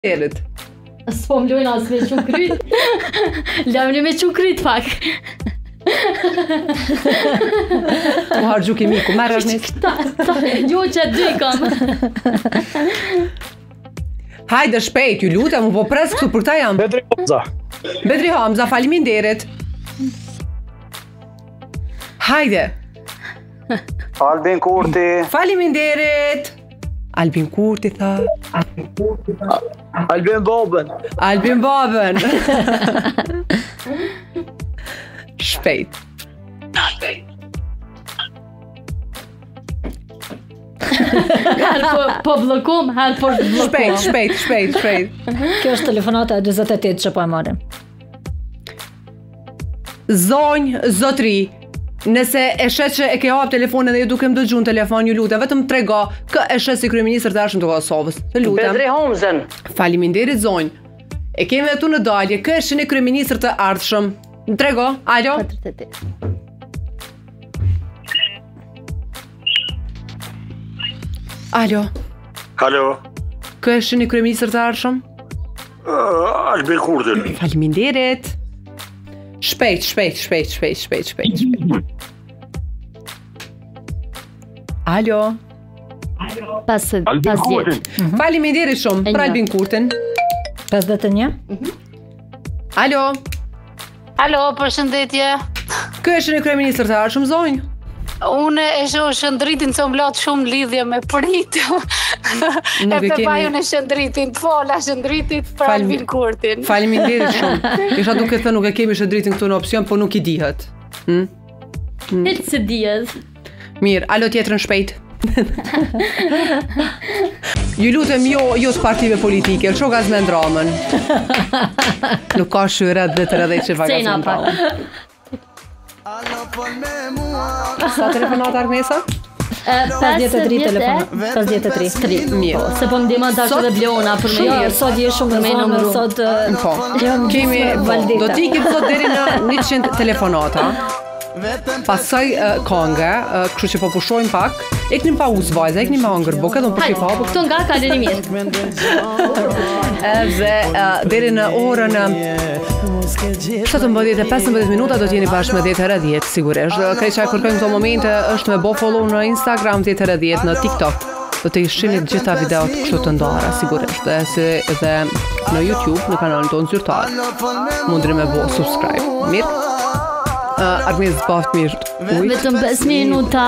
Faleminderit. S'po më lujnë asë me që kryt. Lamri me që kryt pak. U hargju kimiku, marrë Arnesa. Jo që dy kam. Hajde shpejt, ju lutem, u po pres këtu për ta jam. Bedri Hamza. Bedri Hamza, faleminderit. Hajde. Albin Kurti. Faleminderit. Albin Kurti tha. Albin Bobën. Albin Bobën. Shpejt. Herë po blokom, herë po blokom. Shpejt. Kjo është telefonata e 28 që po e marrim. Zonjë, zotri, nëse e shet që e ke hap telefonin dhe ju duke më dëgju në telefon, ju lutem, vetëm trego kë e shet si kryeministër të arshëm të Kosovës. Të lutem. Bedri Hamzen. Faleminderit zonjë. E kemi atu në dalje, kë e shini kryeministër të ardhshëm. Më trego, alo? 48. Alo, Halo, kë e shini kryeministër të ardhshëm? Albin Kurtin. Faleminderit. Shpejt. Alo. Pas 10. Faleminderit shumë për Albin Kurtin. 51? Alo. Alo, përshëndetje. Kë e shini kryeministër të ardhshëm zonjë? Unë e shoh shëndritin që më lot shumë lidhje me prit. E përbaju në shëndritin, të fola shëndritit për Albin Kurtin. Faleminderit shumë. Isha duke thënë nuk e kemi shëndritin këtu në opcion, po nuk i dihet. Hiç se dihet. Mirë, alo tjetrën shpejt. Ju lutem jo të partive politike, lësho gazmen dramën. Nuk ka shyret dhe të rëdhej që pa gazmen dramën. Sa telefonat Arnesa? 53 telefonat. 53. Mirë. Se po ndima dashë dhe bleona për me Jo, sot je shumë me numër, sot Po, kemi, do t'ikim sot deri në 100 telefonata. Pasaj konge, kështu që po pushojmë pak. Eknim pa uz vajza, eknim me hangër bukë, edhe më përshqip hapë. Këto nga kaleni mirë. Edhe deri në orën 17:15 minuta do t'jeni bashkë me 10:10 sigurisht. Krejt që kërkojmë këto momente është me bo follow në Instagram 10:10, në TikTok. Do të ishini gjitha videot kështu të ndara sigurisht. Dhe në YouTube, në kanalin tonë zyrtar. Mundri me bo subscribe. Mirë? Arnez baft mirë. Vetëm 5 minuta.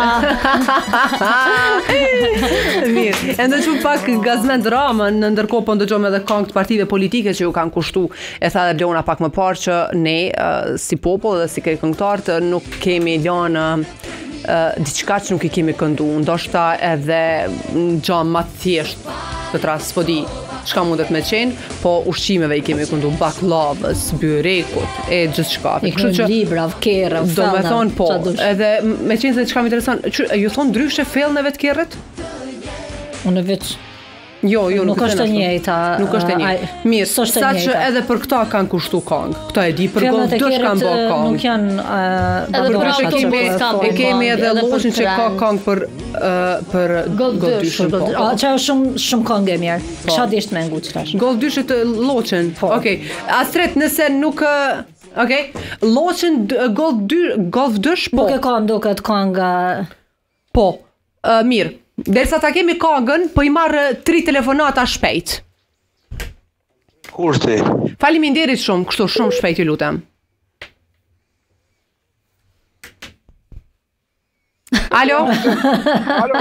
Mirë, e ndëgju pak gazmen dramën, në ndërkohë po ndëgjojmë edhe këngë të partive politike që ju kanë kushtu. E tha dhe Bleona pak më parë që ne, si popull dhe si këngëtarët, nuk kemi lënë diçka që nuk i kemi këndu. Ndoshta edhe gjë më të thjeshtë të tras, po di çka mundet me qenë, po ushqimeve i kemi këndu baklavës, byrekut, e gjithçka. Kështu që libra, kerra, do me thonë po, edhe me qenë se çka më intereson, ju thonë ndryshe fellneve të kerrit? Unë veç Jo, nuk është e njëjta. Nuk është e njëjta. Mirë, sa që edhe për këta kanë kushtu këngë. Këta e di për gollë dësh kanë bërë këngë. Nuk janë e kemi edhe Lloçin që ka këngë për gollë dysh. Çfarë shumë këngë e mirë. Kisha disht me nguç tash. Gollë dyshit Lloçin. Okej. Astret nëse nuk Lloçin gollë dysh po. Nuk e kam duket kënga. Po. Mirë. Derisa ta kemi këngën, po i marrë 3 telefonata shpejt. Kurti. Faleminderit shumë, kështu shumë shpejt ju lutem. Alo? Alo.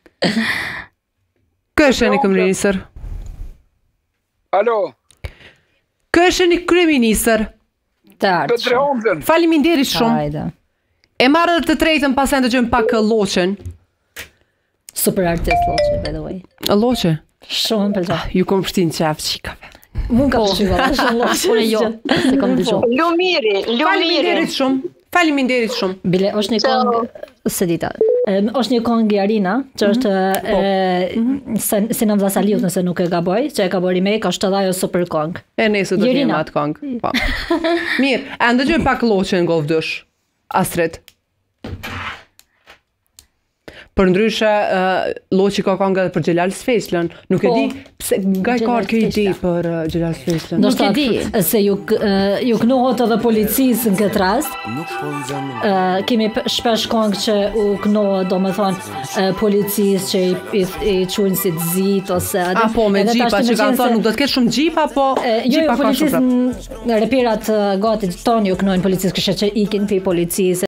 Kë është një kryeministër? Alo. Kë është një kryeministër? Bedri Hamzen. Faleminderit shumë. Hajde. E marrë dhe të trejtën pas e ndëgjojmë pak Lloçin. Super artist Lloçi, by the way. Lloçi? Shumë më pëlqen. Ju kom shtin qaf qikave. Mund ka shikoj, shumë Lloçi. Unë jo, se kam dëgjuar. Lumiri. Faleminderit shumë. Faleminderit shumë. Bile, është një këngë, se dita. Është një këngë Arina, që është Sinem Vllazaliut, nëse nuk e gaboj, që e ka bërë remake, është edhe ajo super këngë. E nesër do të jemi atë këngë. Po. Mirë, e ndëgjojmë pak Lloçin golf dysh. Astrid. Për ndryshe, Loqi ka këngë edhe për Xhelal Sfeqlën. Nuk e di pse nga ka kjo ide për Xhelal Sfeqlën. Do të di se ju knohet edhe policisë në këtë rast. Kemi shpesh këngë që u knohet, domethënë policisë që i quajnë si të zit ose po me gjipa që kanë thonë nuk do të ketë shumë gjipa, po gjipa ka shumë. Reperat gati tonë ju knojnë policisë, kështu që ikin pi policisë.